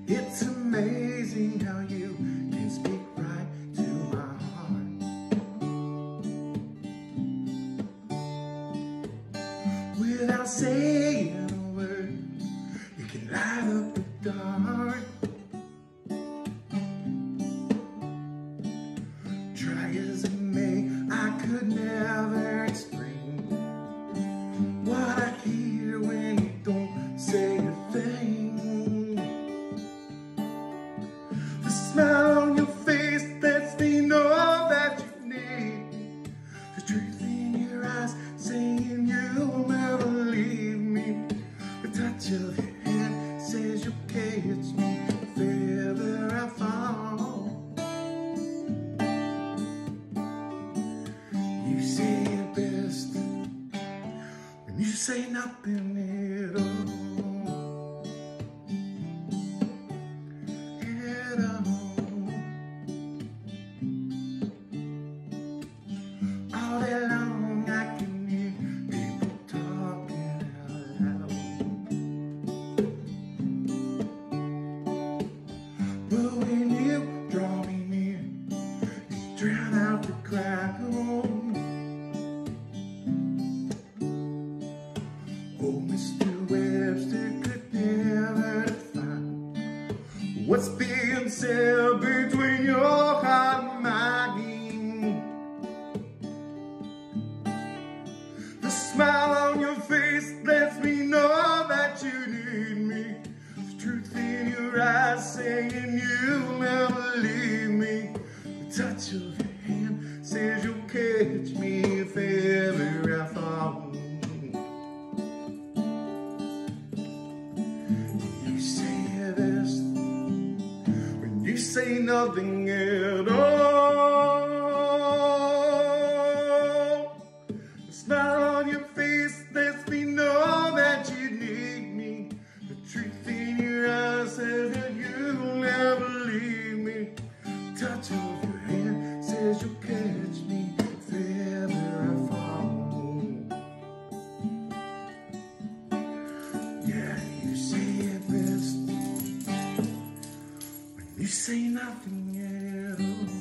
It's amazing how you can speak right to my heart. Without saying a word, you can light up the dark. Try as I may, I could never explain what I hear when you don't say a thing. The smile on your face lets me know that you need me. The truth in your eyes saying you'll never leave me. The touch of your hand says you'll catch me if ever I fall. You say it best when you say nothing at all. All day long I can hear people talking out loud, but when you draw me near, you drown out the crowd. Oh, Mr. Webster could never define what's being said between your heart and mine. The smile on your face lets me know that you need me. The truth in your eyes saying you'll never leave me. The touch of your hand says you'll catch me if ever I fall. You say it best when you say nothing at all. The smile on your face lets me know that you need me. The truth in your eyes says that you'll never leave me. The touch of your hand says you'll catch me if ever I fall. Yeah, you say it best when you say nothing at all.